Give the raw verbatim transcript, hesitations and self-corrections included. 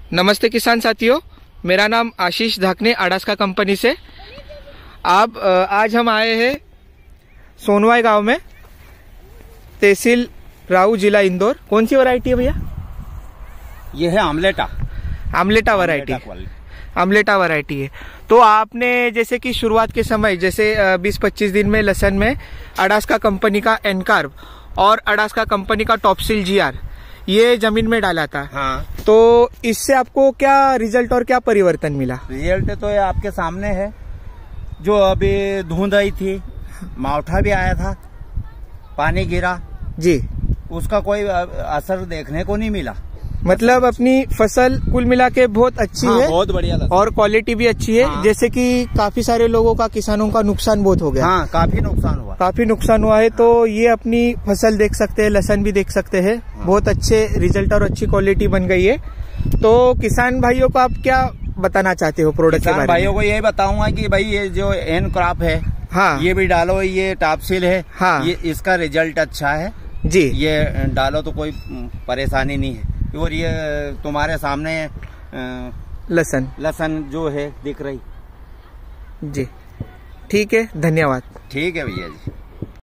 नमस्ते किसान साथियों, मेरा नाम आशीष धाकने अडास्का कंपनी से। आप आज हम आए हैं सोनवाई गांव में, तहसील राऊ, जिला इंदौर। कौन सी वैरायटी है भैया? ये है आमलेटा आमलेटा वैरायटी आमलेटा वैरायटी है। तो आपने जैसे कि शुरुआत के समय जैसे बीस पच्चीस दिन में लहसन में अडास्का कंपनी का एनकार्ब और अडास्का कंपनी का टॉपसील जीआर ये जमीन में डाला था। हाँ। तो इससे आपको क्या रिजल्ट और क्या परिवर्तन मिला? रिजल्ट तो ये आपके सामने है। जो अभी धुंध आई थी, मावठा भी आया था, पानी गिरा जी, उसका कोई असर देखने को नहीं मिला। मतलब अपनी फसल कुल मिला के बहुत अच्छी हाँ, है, बहुत बढ़िया और क्वालिटी भी अच्छी है। हाँ। जैसे कि काफी सारे लोगों का, किसानों का नुकसान बहुत हो गया। हाँ, काफी नुकसान हुआ काफी नुकसान हुआ है। तो ये अपनी फसल देख सकते हैं, लहसन भी देख सकते हैं। हाँ। बहुत अच्छे रिजल्ट और अच्छी क्वालिटी बन गई है। तो किसान भाइयों को आप क्या बताना चाहते हो प्रोडक्ट के बारे में? भाइयों को यही बताऊंगा कि भाई ये जो एन क्रॉप है, हाँ, ये भी डालो। ये टॉपसील है, हाँ, ये इसका रिजल्ट अच्छा है जी। ये डालो तो कोई परेशानी नहीं है। और ये तुम्हारे सामने लहसन लहसन जो है दिख रही। जी, ठीक है, धन्यवाद। ठीक है भैया जी।